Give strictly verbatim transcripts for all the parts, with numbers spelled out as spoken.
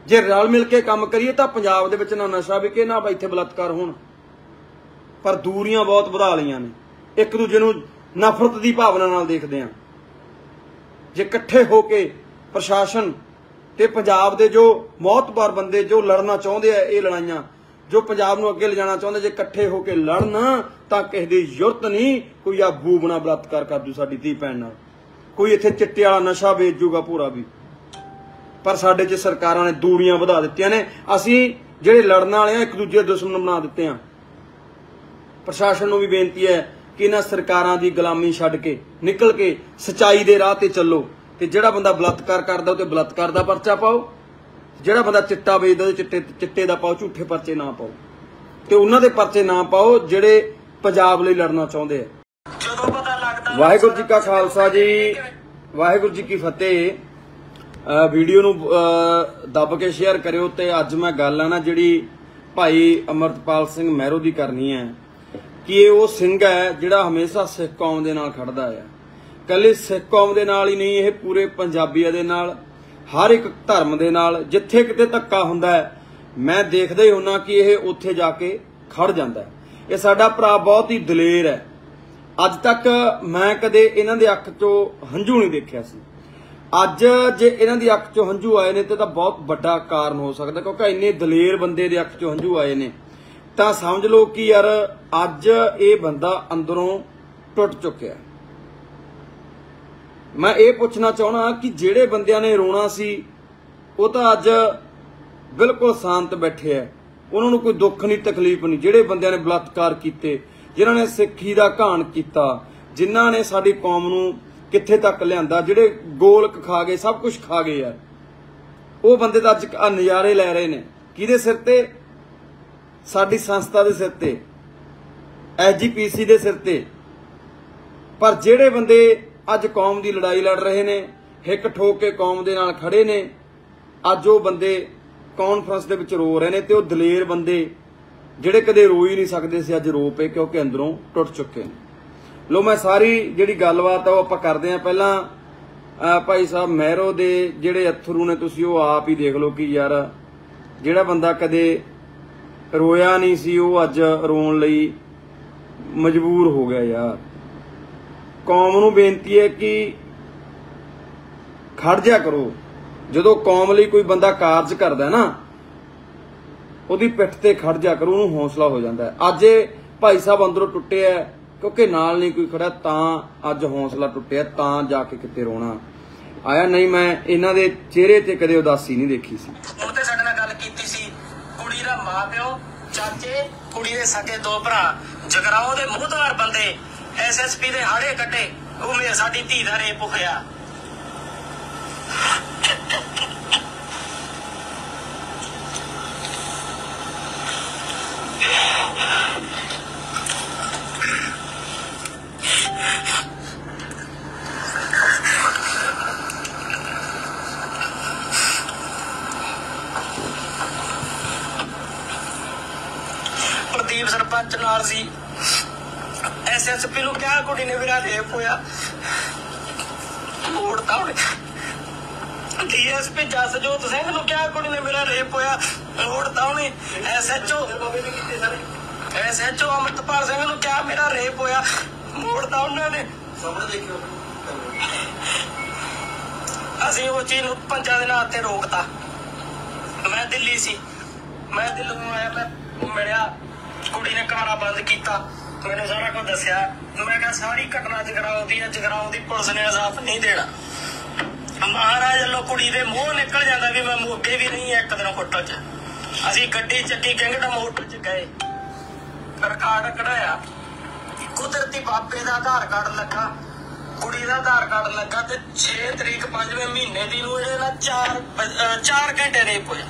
जे रल मिल के काम करिए तो पंजाब दे विच ना नशा विके ना इत्थे बलात्कार होण। पर दूरियां बहुत वधा लईआं ने, एक दूजे नूं नफरत की भावना नाल देखदे आ। जे इकट्ठे होके प्रशासन ते पंजाब दे जो मोहतबर बंदे जो लड़ना चाहुंदे आ ये लड़ाइयां, जो पंजाब नूं अगे ले जाना चाहुंदे, जे इकट्ठे होके लड़न तां किसे दी जरूरत नहीं कोई आ बूबना बलात्कार कर दू साडी धी भैण नाल, कोई इत्थे चिट्टे वाला नशा वेच जूगा पूरा भी। पर साडे च सरकारां ने दूरियां वधा दित्तियां ने, असीं जिहड़े लड़न वाले आ एक दूजे दुश्मन बना दित्ते आ। प्रशासन नूं भी बेनती है कि इन्हां सरकारां दी गुलामी छड्ड के निकल के सच्चाई दे राह ते चलो, ते जिहड़ा बंदा बलात्कार करदा उते बलात्कार दा परचा पाओ, जिहड़ा बंदा चिट्टा वेचदा उते चिट्टे चिट्टे दा पाओ, झूठे परचे ना पाओ, ते उन्हां दे परचे ना पाओ जिहड़े पंजाब लई लड़ना चाहुंदे आ। वाहिगुरू जी का खालसा जी, वाहिगुरू जी की फतेह। वीडियो नूं दब के शेयर करियो। ते अज मैं गल है ना जिहड़ी भाई अमरतपाल सिंह महरो दी करनी है कि ये वो सिंह है जिहड़ा हमेशा सिख कौम दे नाल खड़दा है। कल्ले सिख कौम दे नाल ही नहीं, ये पूरे पंजाबियां दे नाल, हर एक धर्म दे नाल जिथे किते धक्का हुंदा है मैं देखदा ही हुन्ना कि ये उत्थे जाके खड़ जांदा है। ये साडा भरा बहुत ही दलेर है। अज तक मैं कदे इन्हां दे अख चों हंझू नहीं देखिया सी। अज जे इन्हां दी अख चों हंझू आए ने ते तां बहुत वड्डा कारण हो सकदा, क्योंकि इन्ने दलेर बंदे दे अख चों हंझू आए ने तां समझ लो कि यार अज ये बंदा अंदरों टुट चुक्या। मैं ये पूछना चाहना कि जेड़े बंदियां ने रोना सी वो तो अज बिल्कुल शांत बैठे है, उन्होंने कोई दुख नहीं तकलीफ नहीं। जेड़े बंदियां ने बलात्कार कीते, जिन्हां ने सिक्खी दा घाण कीता, जिन्हां ने साडी कौम नूं कित्थे तक लिआंदा, जिहड़े गोलक खा गए, सब कुछ खा गए यार, वो बंदे तां अज नज़ारे लै रहे ने। किहदे सिर ते? साडी संस्था दे सिर ते, एस जी पी सी दे सिर ते। पर जिहड़े बंदे अज कौम की लड़ाई लड़ रहे ने, हिक ठोक के कौम दे नाल खड़े ने, अज वो बंदे कॉन्फ्रेंस दे विच रो रहे ने। ते वो दलेर बंदे जिहड़े कदे रो ही नहीं सकदे सी अज रो पे, क्योंकि अंदरों टुट चुके हैं। लो मैं सारी जिहड़ी गलबात है वो आपां करदे हां। पहलां भाई साहब महरो दे जिहड़े अथरू ने, तुसीं वो आप ही देख लो कि यार जिहड़ा बंदा कदे रोया नहीं सी वो अज रोण लई मजबूर हो गया यार। कौम नूं बेनती है कि खड़ जा करो। जदों कौम लई कोई बंदा कारज करदा ना, उहदी पिठ ते खड़ जा करो, उहनूं हौसला हो जाता है। अज भाई साहब अंदरों टुटे है क्योंकि नाल नहीं कोई खड़ा, तां अज हौसला टुटिया, तां जाके किते रोना आया। नहीं मैं इन्हां दे चेहरे ते कदे उदासी नहीं देखी सी। हुण ते साडे नाल गल कीती सी, कुड़ी दा मां प्यो, चाचे, कुड़ी दे सके दो भरा, जगराओं दे मुहतवार बंदे, एस एस पी दे हाड़े कट्टे, वो मेरे साडी धी दा रेप होया। प्रदीप सरपंच नाल सी, एस एस पी नूं क्या कुड़ी ने मेरा रेप होया, मोड़ता उन्हें। D S P Jasjot Singh नूं क्या कुड़ी ने मेरा रेप होया, मोड़ता उन्हें। S H O S H O Amritpal Singh नूं क्या मेरा रेप होया, मोड़ता उन्होंने। असीं वो चीज नूं पंजां दिनां ते रोकता। मैं दिल्ली सी, मैं दिल्ली नूं आया, मैं मिलिया, कुड़ी ने कमरा बंद किया, मैंने सारा कुछ दसिया। मैं कहा सारी घटना जगराओं दी है, जगराओं दी पुलिस ने इंसाफ नहीं देना। महाराज लो कुड़ी दे मुंह निकल जाता भी मैं मोगे भी नहीं एक दिन होटल च। असीं गड्डी चक्की किंगडम होटल च गए, रिकॉर्ड कढ़ाया, कुदरती बाबे का आधार कार्ड लगा, कुड़ी का आधार कार्ड लगा, ते छे तरीक पांचवें महीने दी नूं इहदे नाल चार चार घंटे रेप होया।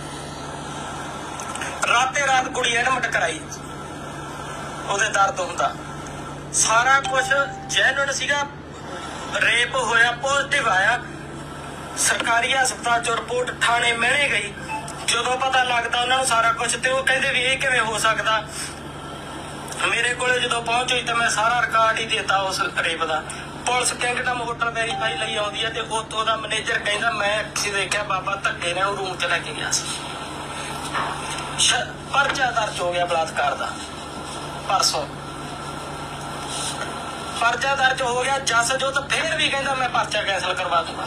राते रात कुड़ी एडमिट कराई, ਉਹਦੇ दर्द ਹੁੰਦਾ, सारा कुछ जैनुअन सीगा। रेप होया, पॉजिटिव आया, सरकारी हस्पताल चो रिपोर्ट थाने महने गई। जो पता लगता उन्होंने सारा कुछ, तो वो कहते भी ये किवें हो सकता। मेरे को जो पहुंच हुई तो मैं सारा रिकॉर्ड ही देता उस रेप का। ਪੁਲਿਸ ਕਿੰਗਡਮ ਹੋਟਲ ਵੈਰੀਫਾਈ ਲਈ ਆਉਂਦੀ ਹੈ ਤੇ ਉੱਥੋਂ ਦਾ ਮੈਨੇਜਰ ਕਹਿੰਦਾ ਮੈਂ ਅੱਖੀ ਦੇਖਿਆ ਬਾਬਾ ਧੱਕੇ ਨੇ ਉਹ ਰੂਮ ਚ ਲੈ ਕੇ ਗਿਆ ਸੀ। ਪਰਚਾ ਦਰਜ ਹੋ ਗਿਆ ਬਲਾਤਕਾਰ ਦਾ ਪਰਸੋਂ, ਪਰਚਾ ਦਰਜ ਹੋ ਗਿਆ। ਜਸਜੋਤ ਫੇਰ ਵੀ ਕਹਿੰਦਾ ਮੈਂ ਪਰਚਾ ਕੈਂਸਲ ਕਰਵਾ ਦੂੰਗਾ।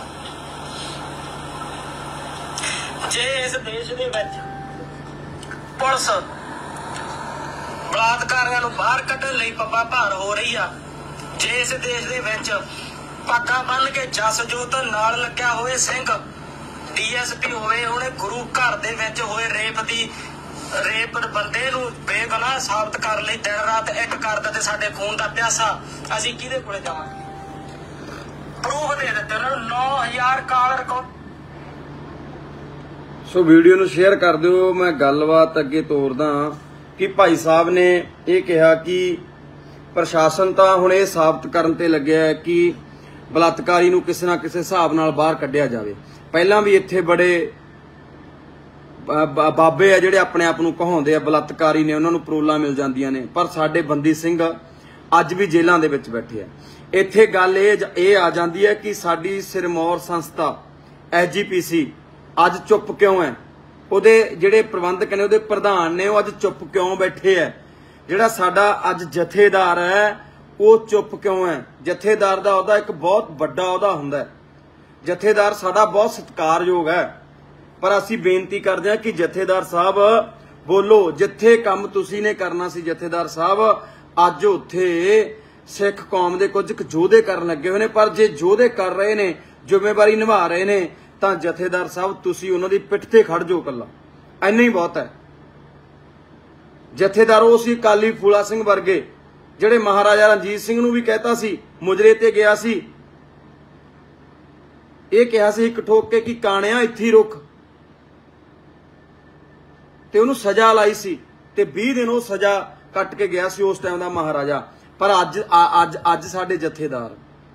ਜੇ ਇਸ ਦੇਸ਼ ਦੇ ਵਿੱਚ ਪੁਲਿਸ ਬਲਾਤਕਾਰੀਆਂ ਨੂੰ ਬਾਹਰ ਕੱਢਣ ਲਈ ਪੱਪਾ ਭਾਰ ਹੋ ਰਹੀ ਆ, ਜੇ ਇਸ ਦੇਸ਼ ਦੇ ਵਿੱਚ ਪੱਗਾਂ ਬੰਨ ਕੇ ਜਸਜੋਤ ਨਾਲ ਲੱਗਿਆ ਹੋਏ ਸਿੰਘ ਡੀ ਐਸ ਪੀ ਹੋਵੇ, ਉਹਨੇ ਗੁਰੂ ਘਰ ਦੇ ਵਿੱਚ ਹੋਏ ਰੇਪ ਦੀ ਰੇਪ ਬੰਦੇ ਨੂੰ ਬੇਗੁਨਾਹ ਸਾਬਤ ਕਰਨ ਲਈ ਦਿਨ ਰਾਤ ਇੱਕ ਕਰਦਾ ਤੇ ਸਾਡੇ ਖੂਨ ਦਾ ਪਿਆਸਾ, ਅਸੀਂ ਕਿਹਦੇ ਕੋਲੇ ਜਾਵਾਂਗੇ? ਪ੍ਰੂਫ ਦੇ ਦਿੱਤੇ ਉਹਨਾਂ ਨੂੰ ਨੌ ਹਜ਼ਾਰ ਕਾਲ ਰਿਕਾਰਡ। ਸੋ ਵੀਡੀਓ ਨੂੰ ਸ਼ੇਅਰ ਕਰ ਦਿਓ। ਮੈਂ ਗੱਲਬਾਤ ਅੱਗੇ ਤੋਰਦਾ ਕਿ ਭਾਈ ਸਾਹਿਬ ਨੇ ਇਹ ਕਿਹਾ ਕਿ ਪ੍ਰਸ਼ਾਸਨ ਤਾਂ ਹੁਣ ਇਹ ਸਾਬਤ ਕਰਨ ਤੇ ਲੱਗਿਆ ਹੈ ਕਿ ਬਲਾਤਕਾਰੀ ਨੂੰ ਕਿਸੇ ਨਾ ਕਿਸੇ ਹਿਸਾਬ ਨਾਲ ਬਾਹਰ ਕੱਢਿਆ ਜਾਵੇ। ਪਹਿਲਾਂ ਵੀ ਇੱਥੇ ਬੜੇ ਬਾਬੇ ਆ ਜਿਹੜੇ ਆਪਣੇ ਆਪ ਨੂੰ ਕਹਾਉਂਦੇ ਆ ਬਲਾਤਕਾਰੀ ਨੇ, ਉਹਨਾਂ ਨੂੰ ਪਰੋਲਾਂ ਮਿਲ ਜਾਂਦੀਆਂ ਨੇ, ਪਰ ਸਾਡੇ ਬੰਦੀ ਸਿੰਘ ਅੱਜ ਵੀ ਜੇਲ੍ਹਾਂ ਦੇ ਵਿੱਚ ਬੈਠੇ ਆ। ਇੱਥੇ ਗੱਲ ਇਹ ਇਹ ਆ ਜਾਂਦੀ ਹੈ ਕਿ ਸਾਡੀ ਸਿਰਮੌਰ ਸੰਸਥਾ ਐਸ ਜੀ ਪੀ ਸੀ ਅੱਜ ਚੁੱਪ ਕਿਉਂ ਹੈ? ਉਹਦੇ ਜਿਹੜੇ ਪ੍ਰਬੰਧਕ ਨੇ, ਉਹਦੇ ਪ੍ਰਧਾਨ ਨੇ, ਉਹ ਅੱਜ ਚੁੱਪ ਕਿਉਂ ਬੈਠੇ ਹੈ? ਜਿਹੜਾ ਸਾਡਾ ਅੱਜ ਜਥੇਦਾਰ ਹੈ ਉਹ ਚੁੱਪ ਕਿਉਂ ਹੈ? ਜਥੇਦਾਰ ਦਾ ਉਹਦਾ ਇੱਕ ਬਹੁਤ ਵੱਡਾ ਉਹਦਾ ਹੁੰਦਾ ਹੈ। ਜਥੇਦਾਰ ਸਾਡਾ ਬਹੁਤ ਸਤਿਕਾਰਯੋਗ ਹੈ, ਪਰ ਅਸੀਂ ਬੇਨਤੀ ਕਰਦੇ ਹਾਂ ਕਿ ਜਥੇਦਾਰ ਸਾਹਿਬ ਬੋਲੋ। ਜਿੱਥੇ ਕੰਮ ਤੁਸੀਂ ਨੇ ਕਰਨਾ ਸੀ ਜਥੇਦਾਰ ਸਾਹਿਬ, ਅੱਜ ਉੱਥੇ ਸਿੱਖ ਕੌਮ ਦੇ ਕੁਝ ਯੋਧੇ ਕਰਨ ਲੱਗੇ ਹੋਏ ਨੇ, ਪਰ ਜੇ ਯੋਧੇ ਕਰ ਰਹੇ ਨੇ, ਜ਼ਿੰਮੇਵਾਰੀ ਨਿਭਾ ਰਹੇ ਨੇ, ਤਾਂ ਜਥੇਦਾਰ ਸਾਹਿਬ ਤੁਸੀਂ ਉਹਨਾਂ ਦੀ ਪਿੱਠ ਤੇ ਖੜ ਜਾਓ। ਕੱਲਾ ਇੰਨਾ ਹੀ ਬਹੁਤ ਹੈ। ਜਥੇਦਾਰ ਉਹ ਸੀ ਅਕਾਲੀ ਫੂਲਾ ਸਿੰਘ ਵਰਗੇ, ਜਿਹੜੇ ਮਹਾਰਾਜਾ ਰਣਜੀਤ ਸਿੰਘ ਨੂੰ ਵੀ ਕਹਿਤਾ ਸੀ, ਮੁਜਰੇ ਤੇ ਗਿਆ ਸੀ, ਇਹ ਕਿਹਾ ਸੀ ਇੱਕ ਠੋਕ ਕੇ ਕਿ ਕਾਣਿਆ ਇੱਥੇ ਰੁਕ, ਤੇ ਉਹਨੂੰ ਸਜ਼ਾ ਲਾਈ ਸੀ ਤੇ ਵੀਹ ਦਿਨ ਉਹ ਸਜ਼ਾ ਕੱਟ ਕੇ ਗਿਆ ਸੀ ਉਸ ਟਾਈਮ ਦਾ ਮਹਾਰਾਜਾ। ਪਰ ਅੱਜ ਅੱਜ ਅੱਜ ਸਾਡੇ ਜਥੇਦਾਰ,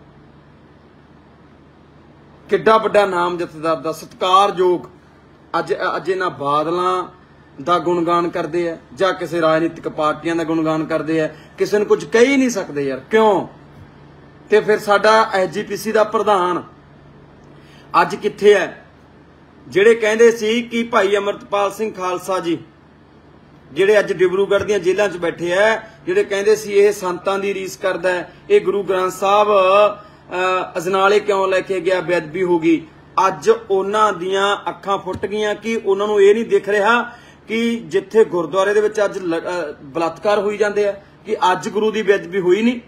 ਕਿੱਡਾ ਵੱਡਾ ਨਾਮ ਜਥੇਦਾਰ ਦਾ, ਸਤਿਕਾਰਯੋਗ, ਅੱਜ ਅੱਜ ਇਹਨਾਂ ਬਾਦਲਾਂ ਦਾ ਗੁਣਗਾਨ ਕਰਦੇ ਆ ਜਾਂ ਕਿਸੇ ਰਾਜਨੀਤਿਕ ਪਾਰਟੀਆਂ ਦਾ ਗੁਣਗਾਨ ਕਰਦੇ ਆ। ਕਿਸੇ ਨੂੰ ਕੁਝ ਕਹਿ ਹੀ ਨਹੀਂ ਸਕਦੇ ਯਾਰ, ਕਿਉਂ? ਤੇ ਫਿਰ ਸਾਡਾ ਐਸ ਜੀ ਪੀ ਸੀ ਦਾ ਪ੍ਰਧਾਨ ਅੱਜ ਕਿੱਥੇ ਹੈ? ਜਿਹੜੇ ਕਹਿੰਦੇ ਸੀ ਕਿ ਭਾਈ ਅਮਰਤਪਾਲ ਸਿੰਘ ਖਾਲਸਾ ਜੀ, ਜਿਹੜੇ ਅੱਜ ਡਿਬਰੂਗੜ੍ਹ ਦੀਆਂ ਜੇਲ੍ਹਾਂ 'ਚ ਬੈਠੇ ਆ, ਜਿਹੜੇ ਕਹਿੰਦੇ ਸੀ ਇਹ ਸੰਤਾਂ ਦੀ ਰੀਸ ਕਰਦਾ ਹੈ, ਇਹ ਗੁਰੂ ਗ੍ਰੰਥ ਸਾਹਿਬ ਅਜਨਾਲੇ ਕਿਉਂ ਲੈ ਕੇ ਗਿਆ, ਬੇਅਦਬੀ ਹੋ ਗਈ। ਅੱਜ ਉਹਨਾਂ ਦੀਆਂ ਅੱਖਾਂ ਫੁੱਟ ਗਈਆਂ ਕਿ ਉਹਨਾਂ ਨੂੰ ਇਹ ਨਹੀਂ ਦਿਖ ਰਿਹਾ ਕਿ ਜਿੱਥੇ ਗੁਰਦੁਆਰੇ ਦੇ ਵਿੱਚ ਅੱਜ ਬਲਾਤਕਾਰ ਹੋਈ ਜਾਂਦੇ ਆ, ਕਿ ਅੱਜ ਗੁਰੂ ਦੀ ਬੇਅਦਬੀ ਹੋਈ ਨਹੀਂ।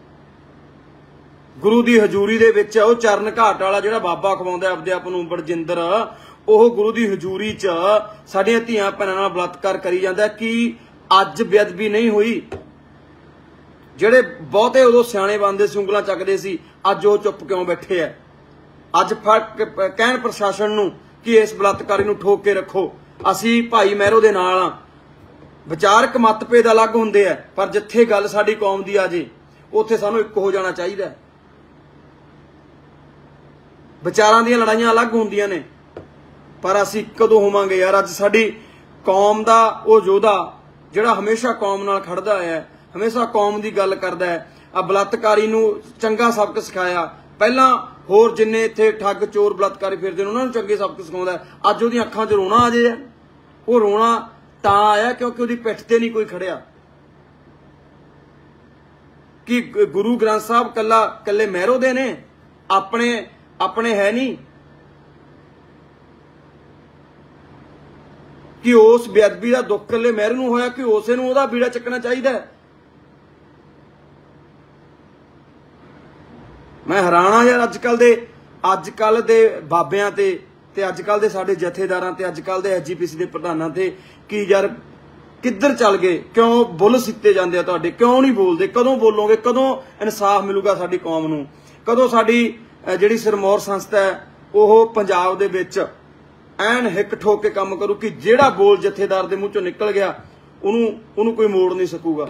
ਗੁਰੂ ਦੀ ਹਜ਼ੂਰੀ ਦੇ ਵਿੱਚ ਉਹ ਚਰਨ ਘਾਟ ਵਾਲਾ ਜਿਹੜਾ ਬਾਬਾ ਖਵਾਉਂਦਾ ਆਪਦੇ ਆਪ ਨੂੰ ਬੜਜਿੰਦਰ, ਉਹ ਗੁਰੂ ਦੀ ਹਜ਼ੂਰੀ 'ਚ ਸਾਡੀਆਂ ਧੀਆਂ ਭੈਣਾਂ ਨਾਲ ਬਲਾਤਕਾਰ ਕਰੀ ਜਾਂਦਾ ਕਿ ਅੱਜ ਬੇਅਦਬੀ ਨਹੀਂ ਹੋਈ। ਜਿਹੜੇ ਬਹੁਤੇ ਉਦੋਂ ਸਿਆਣੇ ਬੰਦੇ ਸੀ, ਉਂਗਲਾਂ ਚੱਕਦੇ ਸੀ, ਅੱਜ ਉਹ ਚੁੱਪ ਕਿਉਂ ਬੈਠੇ ਆ? ਅੱਜ ਫਰਕ ਕਹਿਣ ਪ੍ਰਸ਼ਾਸਨ ਨੂੰ ਕਿ ਇਸ ਬਲਾਤਕਾਰੀ ਨੂੰ ਠੋਕ ਕੇ ਰੱਖੋ। ਅਸੀਂ ਭਾਈ ਮਹਿਰੋ ਦੇ ਨਾਲ ਆ। ਵਿਚਾਰਕ ਮਤਭੇਦ ਅਲੱਗ ਹੁੰਦੇ ਆ, ਪਰ ਜਿੱਥੇ ਗੱਲ ਸਾਡੀ ਕੌਮ ਦੀ ਆ ਜੇ ਉੱਥੇ ਸਾਨੂੰ ਇੱਕ ਹੋ ਜਾਣਾ ਚਾਹੀਦਾ। ਵਿਚਾਰਾਂ ਦੀਆਂ ਲੜਾਈਆਂ ਅਲੱਗ ਹੁੰਦੀਆਂ ਨੇ, ਪਰ ਅਸੀਂ ਕਦੋਂ ਹੋਵਾਂਗੇ ਯਾਰ? ਅੱਜ ਸਾਡੀ ਕੌਮ ਦਾ ਉਹ ਯੋਧਾ ਜਿਹੜਾ ਹਮੇਸ਼ਾ ਕੌਮ ਨਾਲ ਖੜਦਾ ਹੈ, ਹਮੇਸ਼ਾ ਕੌਮ ਦੀ ਗੱਲ ਕਰਦਾ ਹੈ, ਆ ਬਲਾਤਕਾਰੀ ਨੂੰ ਚੰਗਾ ਸਬਕ ਸਿਖਾਇਆ। ਪਹਿਲਾਂ ਹੋਰ ਜਿੰਨੇ ਇੱਥੇ ਠੱਗ ਚੋਰ ਬਲਾਤਕਾਰੀ ਫਿਰਦੇ ਨੇ ਉਹਨਾਂ ਨੂੰ ਚੰਗੇ ਸਬਕ ਸਿਖਾਉਂਦਾ। ਅੱਜ ਉਹਦੀਆਂ ਅੱਖਾਂ 'ਚ ਰੋਣਾ ਆ ਜੇ। ਉਹ ਰੋਣਾ ਤਾਂ ਆਇਆ ਕਿਉਂਕਿ ਉਹਦੀ ਪਿੱਠ ਤੇ ਨਹੀਂ ਕੋਈ ਖੜਿਆ। ਕਿ ਗੁਰੂ ਗ੍ਰੰਥ ਸਾਹਿਬ ਕੱਲਾ ਕੱਲੇ ਮਹਿਰੋ ਦੇ ਨੇ, ਆਪਣੇ ਆਪਣੇ ਹੈ ਨਹੀਂ? ਕਿ ਉਸ ਬੇਅਦਬੀ ਦਾ ਦੁੱਖ ਕੱਲੇ ਮਹਿਰ ਨੂੰ ਹੋਇਆ ਕਿ ਉਸੇ ਨੂੰ ਉਹਦਾ ਬੀੜਾ ਚੱਕਣਾ ਚਾਹੀਦਾ ਹੈ? ਮੈਂ ਹੈਰਾਨ ਆ ਯਾਰ ਅੱਜ ਕੱਲ ਦੇ ਅੱਜ ਕੱਲ ਦੇ ਬਾਬਿਆਂ ਤੇ ਤੇ ਅੱਜ ਕੱਲ ਦੇ ਸਾਡੇ ਜਥੇਦਾਰਾਂ ਤੇ ਅੱਜ ਕੱਲ ਦੇ ਐਸ ਜੀ ਪੀ ਸੀ ਦੇ ਪ੍ਰਧਾਨਾਂ ਤੇ ਕਿ ਯਾਰ ਕਿੱਧਰ ਚੱਲ ਗਏ? ਕਿਉਂ ਬੁੱਲ ਸਿੱਤੇ ਜਾਂਦੇ ਆ ਤੁਹਾਡੇ? ਕਿਉਂ ਨਹੀਂ ਬੋਲਦੇ? ਕਦੋਂ ਬੋਲੋਗੇ? ਕਦੋਂ ਇਨਸਾਫ ਮਿਲੂਗਾ ਸਾਡੀ ਕੌਮ ਨੂੰ? ਕਦੋਂ ਸਾਡੀ ਜਿਹੜੀ ਸਿਰਮੌਰ ਸੰਸਥਾ ਹੈ ਉਹ ਪੰਜਾਬ ਦੇ ਵਿੱਚ ਐਨ ਹਿੱਕ ਠੋਕ ਕੇ ਕੰਮ ਕਰੂ ਕਿ ਜਿਹੜਾ ਬੋਲ ਜਥੇਦਾਰ ਦੇ ਮੂੰਹ ਚੋਂ ਨਿਕਲ ਗਿਆ ਉਹਨੂੰ ਉਹਨੂੰ ਕੋਈ ਮੋੜ ਨਹੀਂ ਸਕੂਗਾ?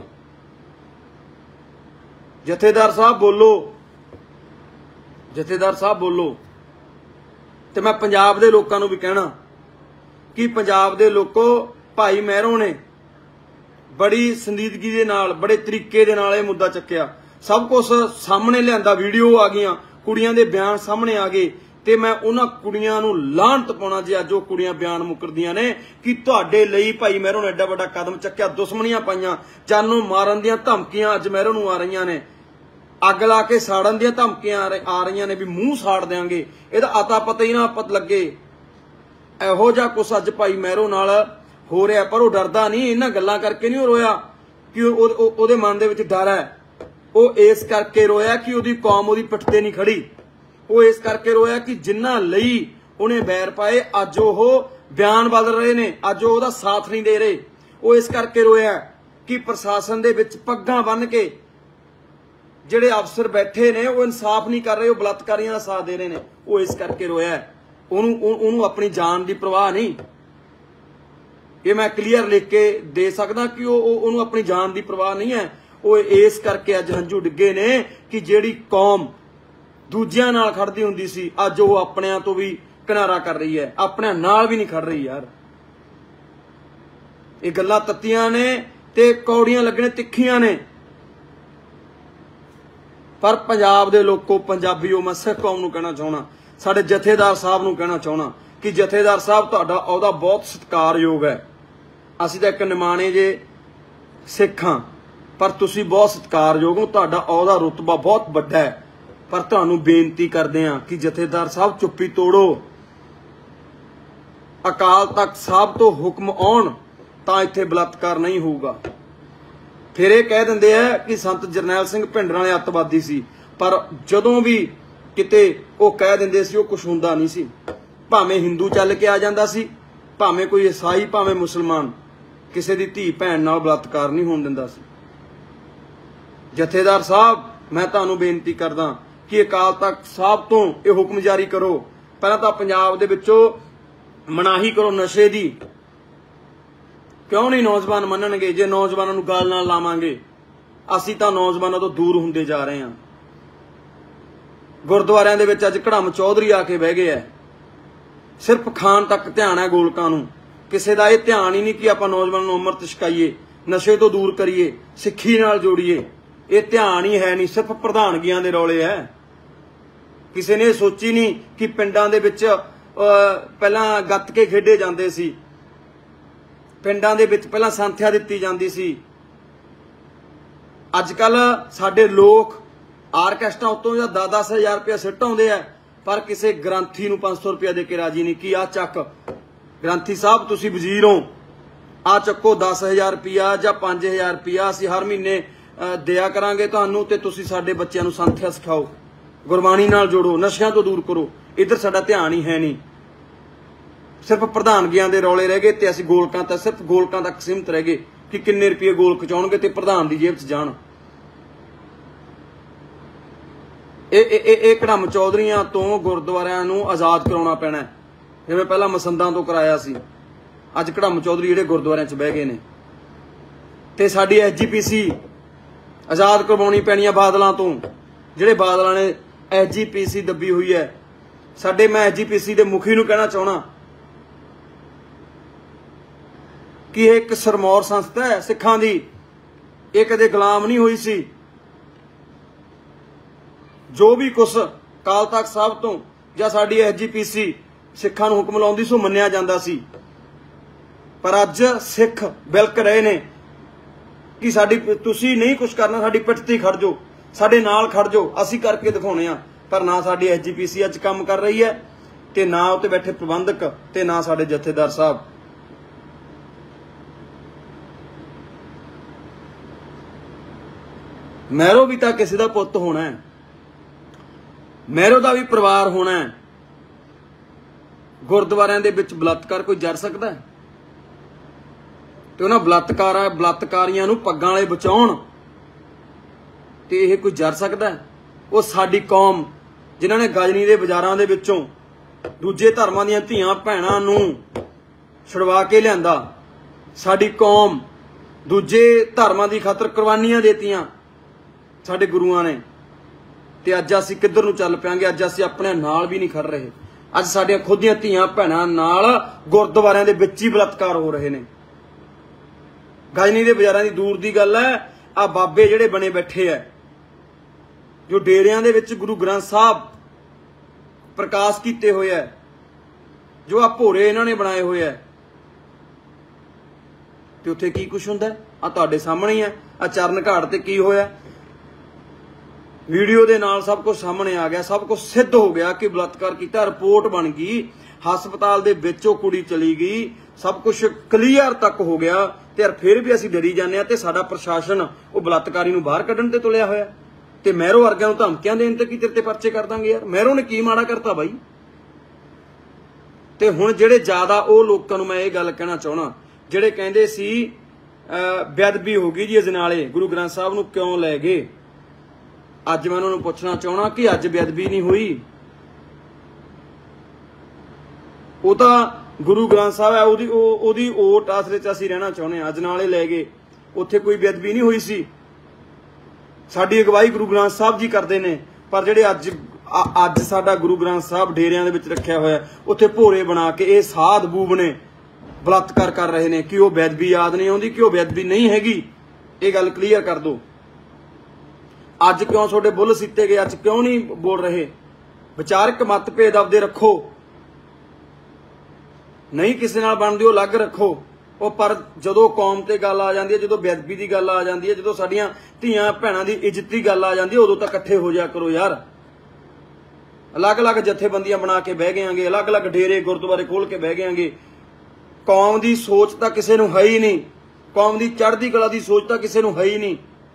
ਜਥੇਦਾਰ ਸਾਹਿਬ ਬੋਲੋ, ਜਥੇਦਾਰ ਸਾਹਿਬ ਬੋਲੋ। ਤੇ ਮੈਂ ਪੰਜਾਬ ਦੇ ਲੋਕਾਂ ਨੂੰ ਵੀ ਕਹਿਣਾ ਕਿ ਪੰਜਾਬ ਦੇ ਲੋਕੋ, ਭਾਈ ਮਹਿਰੋ ਨੇ ਬੜੀ ਸੰਜੀਦਗੀ ਦੇ ਨਾਲ, ਬੜੇ ਤਰੀਕੇ ਦੇ ਨਾਲ ਇਹ ਮੁੱਦਾ ਚੱਕਿਆ। सब कुछ सामने लियांदा, वीडियो आ गई, कुड़ियां दे बयान सामने आ गए, ते मैं उन्हां कुड़ियां नूं लाहनत पाउणा जे अज ओह कुड़ियां बयान मुकरदियां ने कि तुहाडे लई भाई महरों ने एडा वड्डा कदम चक्किया, दुश्मनियां पाईयां, जानों मारन दीयां धमकियां अज महरों नूं आ रहीआं ने, अग ला के साड़न दीयां धमकियां आ रहीआं ने भी मूँह साड़ देंगे, इहदा अता पता ही ना पत लगे। इहो जिहा कुछ अज भाई महरों नाल हो रहा, पर वो डरदा नहीं, इन्हां गल्लां करके नहीं रोया कि उहदे मन दे विच डर है, वो इस करके रोया कि उहदी कौम उहदी पिठ ते नहीं खड़ी, वो इस करके रोया कि जिन्हां लई उहने बैर पाए अज ओह बयान बदल रहे ने, अज ओह उहदा साथ नहीं दे रहे। वो इस करके रोया कि प्रशासन दे विच पग्गां बन के जिहड़े अफसर बैठे ने वो इंसाफ नहीं कर रहे, वो बलात्कारियों का साथ दे रहे ने, वो इस करके रोया। उहनूं उहनूं अपनी जान की परवाह नहीं, ये मैं क्लीयर लिख के दे सकदा कि उहनूं अपनी जान की परवाह नहीं है। वो इस करके अज हंझू डिगे ने कि जिहड़ी कौम दूजियां नाल खड़दी हुंदी सी अज वो अपनियां तो भी किनारा कर रही है, अपने नाल भी नहीं खड़ रही। यार ये गल्लां तत्तियां ने ते कौड़ियां लगने तिखियां ने, पर पंजाब दे लोगों, पंजाबीओ, मैं सिख कौम नूं कहना चाहना, साडे जथेदार साहब नूं कहना चाहना कि जथेदार साहब तुहाडा अहुदा बहुत सत्कारयोग है। असीं तां इक निमाणे जे सिख हां, पर तुसीं बहुत सत्कारयोग हो, तुहाडा अहुदा रुतबा बहुत वड्डा है। पर तुहानूं बेनती करदे हां कि जथेदार साहब चुप्पी तोड़ो, अकाल तख्त साहब तो हुक्म आउण तां इत्थे बलात्कार नहीं होऊगा। फिर ये कह दिंदे है कि संत जरनैल सिंह भिंडरां वाले अतवादी सी, पर जदों भी किते वो कह दिंदे सी, वो कुछ हुंदा नहीं सी। भावें हिंदू चल के आ जांदा सी, भावें कोई ईसाई, भावें मुसलमान, किसी दी धी भैन नाल बलात्कार नहीं होण दिंदा सी। जथेदार साहब मैं तुहानूं बेनती करदा कि अकाल तख्त साहब तो ये हुक्म जारी करो, पहला तो पंजाब दे विचों मनाही करो नशे दी। क्यों नहीं नौजवान मनणगे? जे नौजवानों नूं गल नाल लावांगे, असीं तां नौजवानों तो दूर हुंदे जा रहे हां। गुरुद्वारियां दे विच अज कड़म चौधरी आके बह गए है, सिर्फ खान तक ध्यान है गोलकां नूं, किसे दा इह ध्यान ही नहीं कि आपां नौजवानों नूं अमृत छकाईए, नशे तो दूर करिए, सिੱਖੀ नाल जोड़ीए। ये ध्यान ही है नहीं, सिर्फ प्रधानगियां दे रौले है। किसी ने सोची नहीं कि पिंडां दे विच पहलां गत्के खेडे जांदे सी, पिंडां दे विच पहलां संथਿਆ दित्ती जांदी सी। अजकल साडे लोक आरकैस्ट्रा उत्तों या दस दस हज़ार रुपया सिੱਟ आउंदे है, पर किसी ग्रंथी नूं पांच सौ रुपया दे के राजी नहीं कि आ चक ग्रंथी साहब तुसीं वजीर हो, आ चक्को दस हज़ार रुपया जां पांच हज़ार रुपया असीं हर महीने दिया करांगे तुहानूं ते तुसीं साडे बच्चिआं नूं संथਿਆ सिखाओ, गुरबाणी नाल जोड़ो, नशिਆਂ तो दूर करो। इधर साडा ध्यान ही है नहीं, सिर्फ प्रधानगियां दे रौले रह गए ते असीं गोलकां तक, सिर्फ गोलकां तक सीमित रह गए कि किन्ने रुपये गोलक चाउणगे ते प्रधान दी जेब च जाण। ਇਹ ਕੜਮ ਚੌਧਰੀਆਂ ਤੋਂ ਗੁਰਦੁਆਰਿਆਂ ਨੂੰ ਆਜ਼ਾਦ ਕਰਾਉਣਾ ਪੈਣਾ, ਜਿਵੇਂ ਪਹਿਲਾਂ ਮਸੰਦਾਂ ਤੋਂ ਕਰਾਇਆ ਸੀ। ਅੱਜ ਕੜਮ ਚੌਧਰੀ ਜਿਹੜੇ ਗੁਰਦੁਆਰਿਆਂ 'ਚ ਬਹਿ ਗਏ ਨੇ, ਤੇ ਸਾਡੀ ਐਸਜੀਪੀਸੀ ਆਜ਼ਾਦ ਕਰਵਾਉਣੀ ਪੈਣੀ ਆ ਬਾਦਲਾਂ ਤੋਂ, ਜਿਹੜੇ ਬਾਦਲਾਂ ਨੇ ਐਸਜੀਪੀਸੀ ਦੱਬੀ ਹੋਈ ਹੈ। ਸਾਡੇ ਮੈਂ ਐਸਜੀਪੀਸੀ ਦੇ ਮੁਖੀ ਨੂੰ ਕਹਿਣਾ ਚਾਹਣਾ ਕਿ ਇਹ ਇੱਕ ਸਰਮੌਰ ਸੰਸਥਾ ਹੈ ਸਿੱਖਾਂ ਦੀ, ਇਹ ਕਦੇ ਗੁਲਾਮ ਨਹੀਂ ਹੋਈ ਸੀ। जो भी कुछ काल तख्त साहब तो या साडी एसजीपीसी सिखां नूं हुक्म लाउंदी सो मन्निया जांदा सी, पर अज सिख बिलक रहे ने कि साडी तुसीं नहीं कुछ करना, साडी पिठ ते खड़ जाओ, साडे नाल खड़ जाओ, असीं करके दिखाउणे आ। पर ना साडी एसजीपीसी अज काम कर रही है, ते ना उत्ते बैठे प्रबंधक, ते ना साडे जथेदार साहब। महरों भी तां किसी दा पुੱਤ होना है, महरों का भी परिवार होना है। गुरुद्वारियां दे विच बलात्कार कोई जर सकता है? ते उन्हां बलात्कार बलात्कारियां नूं पग्गां वाले बचाउण ते इह कोई जर सकता है? वो साडी कौम जिन्हां ने गजनी दे बाजारां दे विचों दूजे धर्मां दीयां धीआं भैणां नूं छुड़वा के लिआंदा, साडी कौम दूजे धर्मां दी खातर कुर्बानियां देतियां साडे गुरुआं ने, ते अज असीं किधर नूं चल पिआंगे? अज असीं अपने नाल भी नहीं खड़ रहे। अज साडियां खुद दीयां धीआं भैणां नाल गुरुद्वारियां दे विच ही बलात्कार हो रहे ने। गजनी दे बाजारां दी दूर दी गल है, आ बाबे जिहड़े बने बैठे है, जो डेरियां दे विच गुरु ग्रंथ साहब प्रकाश कीते हुए है, जो आ भोरे इन्हां ने बनाए हुए है, ते उत्थे की कुछ हुंदा आ तुहाडे सामने ही है। आ चरण घाट ते की होया, वीडियो दे नाल सब कुछ सामने आ गया, सब कुछ सिद्ध हो गया कि बलात्कार किया। रिपोर्ट बन गई, हस्पताल दे विच ओ कुड़ी चली गई, सब कुछ क्लीयर तक हो गया। ते यार फिर भी असीं डरी जाने ते साडा प्रशासन वो बलात्कारी नूं बाहर कढण ते तुलिया होया, ते महरों वर्गिਆਂ ਨੂੰ ਧਮਕੀਆਂ ਦੇਣ ਤੇ ਕੀ ਤੇਰੇ ਤੇ ਪਰਚੇ ਕਰ ਦਾਂਗੇ। यार महरों ने की माड़ा करता बाई। ਤੇ ਹੁਣ ਜਿਹੜੇ ਜ਼ਿਆਦਾ ਉਹ ਲੋਕਾਂ ਨੂੰ ਮੈਂ ਇਹ ਗੱਲ ਕਹਿਣਾ ਚਾਹਣਾ, ਜਿਹੜੇ ਕਹਿੰਦੇ ਸੀ ਬੇਅਦਬੀ ਹੋ ਗਈ ਜੀ ਅਜਨਾਲੇ, ਗੁਰੂ ਗ੍ਰੰਥ ਸਾਹਿਬ ਨੂੰ ਕਿਉਂ ਲੈ ਗਏ। ਅੱਜ मैं उन्होंने पूछना चाहना कि अज बेअदबी नहीं हुई। वो तो गुरु ग्रंथ साहब है, ओदी ओदी ओट आसरे च असीं रहना चाहुंदे हां। अजनाले लै गए, उत्थे कोई बेअदबी नहीं हुई सी, साडी अगवाई गुरु ग्रंथ साहब जी करदे ने। पर जिहड़े अज अज साडा गुरु ग्रंथ साहब डेरियां दे विच रखिया होया, उत्थे भोरे बना के ये साध बूब ने बलात्कार कर रहे ने कि वो बेअदबी याद नहीं आउंदी, कि वो बेअदबी नहीं हैगी। ये गल क्लीयर कर दो। अज क्यों थोड़े बुल सीते गए, अज क्यों नहीं बोल रहे। विचारक मतभेद आपदे रखो, नहीं किसी नाल बनदे हो अलग रखो। ਉਹ पर ਜਦੋਂ कौम ते गल आ जाती है, जो बेअदबी की गल आ जाती है, जो साडियां धीआं भैणां दी इज्जत की गल आ जाती है, उदों तां इकट्ठे हो जा करो यार। अलग अलग जथेबंदियां बना के बह गए, अलग अलग डेरे गुरुद्वारे खोल के बह गए। कौम की सोच तां किसी नूं है ही नहीं, कौम की चढ़दी कला की सोच तां किसी नूं है ही नहीं।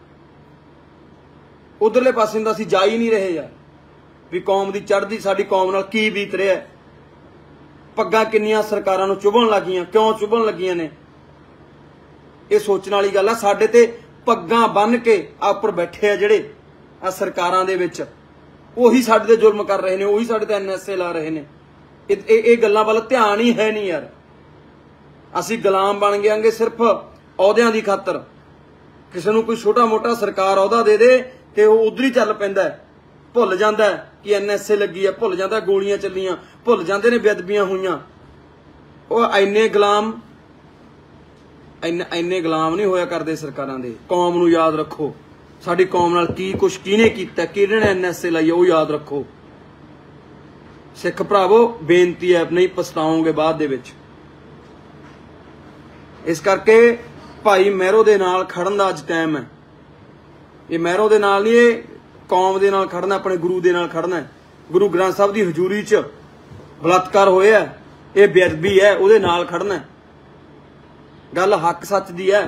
उधरले पासे तां असीं जा ही नहीं रहे यार, भी कौम की चढ़दी साडी कौम नाल की बीत रहा है। पग्गां किन्नियां सरकारां नूं चुभण लगियां, क्यों चुभण लगियां ने, ये सोचण वाली गल आ। साडे ते पग्गां बन के आ उपर बैठे आ जिहड़े आ सरकारां दे विच, उही साडे ते जुल्म कर रहे ने, उही साडे ते एन एस ए ला रहे ने। ये गल्लां वल ध्यान ही है नहीं यार। असीं गुलाम बन गए सिर्फ अहुदियां दी खातर। किसी नूं कोई छोटा मोटा सरकार अहुदा दे दे ते वो उधर ही चल पैंदा है, भुल जांदा है कि एन एस ए लगी है, भुल जांदा गोलियां चलियां, भुल जांदे ने बेअदबियां होईयां। ਉਹ ਇੰਨੇ गुलाम ਇੰਨੇ ਇੰਨੇ गुलाम नहीं होया करदे सरकारां दे। कौम नूं याद रखो, साडी कौम नाल की कुछ किहने कीता, किहने ने एन एस ए लाई, ਉਹ याद रखो। सिख भरावो बेनती है, नहीं पछताओगे बाद दे विच। इस करके भाई महरों दे नाल खड़न दा अज टाइम है। ये महरों दे नाल नहीं, ये कौम दे नाल खड़ना, अपने गुरु दे नाल खड़ना है। गुरु ग्रंथ साहब दी हजूरी च बलात्कार होया, ये बेअदबी है, उहदे नाल खड़ना है। गल हक सच दी है।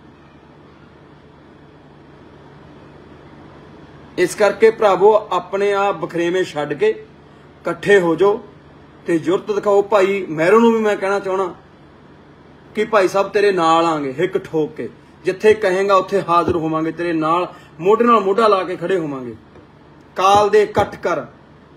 इस करके भरावो अपने आप बखरेवे छड्ड के इकट्ठे हो जाओ ते जुरत दिखाओ। भाई महरों नूं भी मैं कहना चाहना कि भाई साहब तेरे नाल आंगे, हिक ठोक के जिथे कहेगा उत्थे हाजिर होवांगे, तेरे नाल मोढे नाल मोढा ला के खड़े होवांगे। काल दे कट कर,